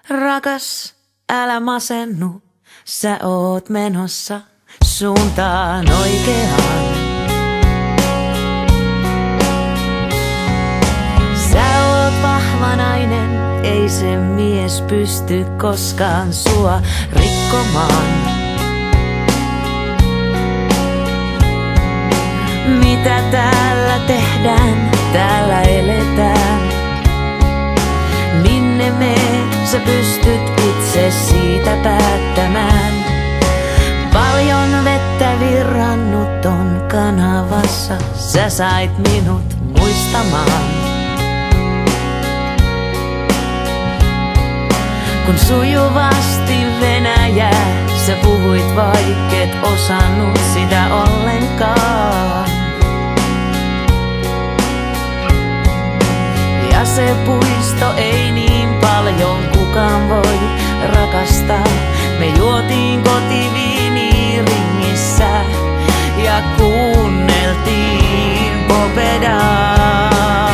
Rakas, älä masennu, sä oot menossa suuntaan oikeaan. Sä oot vahva nainen, ei se mies pysty koskaan sua rikkomaan. Mitä täällä tehdään, täällä eletään. Minne meet, sä pystyt itse siitä päättämään. Paljon vettä virrannut on kanavassa, sä sait minut muistamaan. Kun sujuvasti Venäjää sä puhuit, vaikket osannut sitä ollenkaan. Ja se puisto ei niin paljon kukaan voi rakastaa. Me juotiin kotiviiniä ringissä ja kuunneltiin popedaa.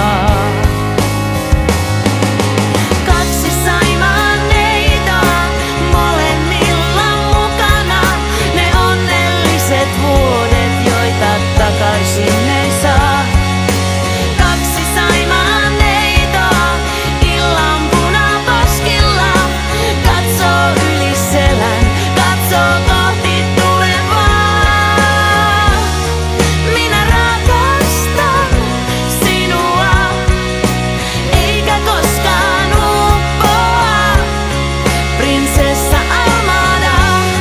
Kaksi Saimaan neitoa, molemmilla mukana ne onnelliset vuodet, joita takaisin ei saa. Kaksi Saimaan neitoa, illan punaposkilla, katsoo yli selän, katsoo kohti tulevaa. Minä rakastan sinua, eikä koskaan uppoa, prinsessa Armaada.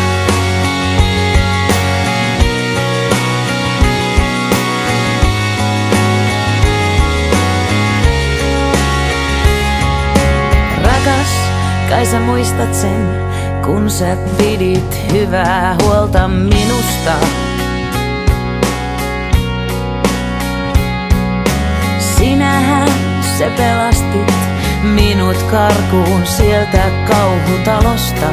Rakas, kai sä muistat sen, kun sä pidit hyvää huolta minusta. Sinähän sä pelastit minut karkuun sieltä kauhutalosta.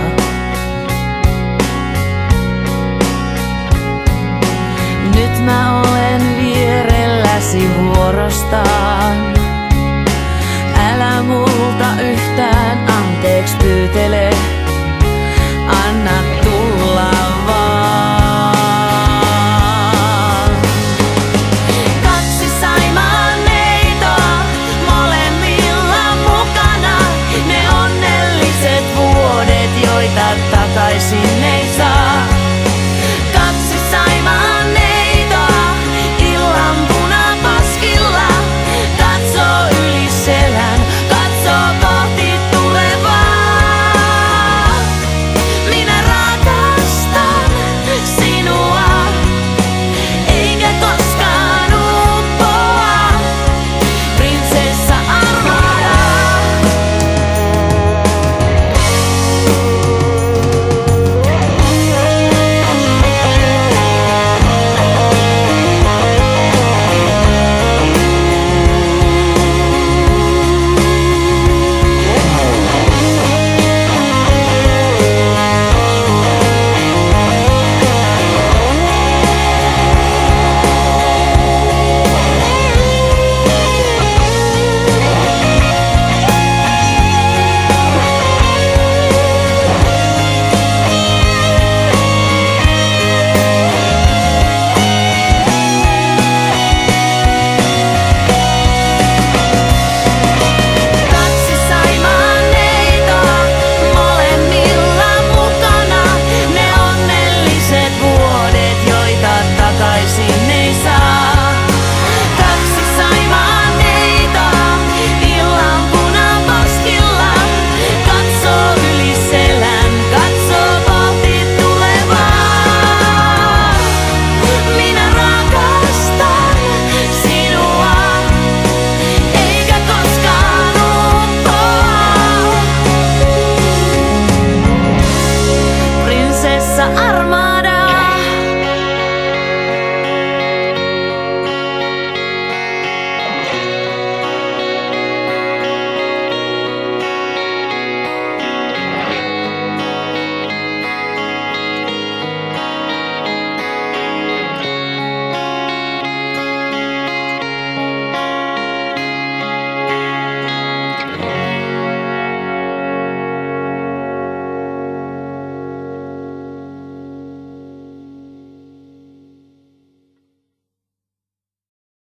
Nyt mä olen vierelläsi vuorostaan. Älä multa yhtään anteeksi pyydä.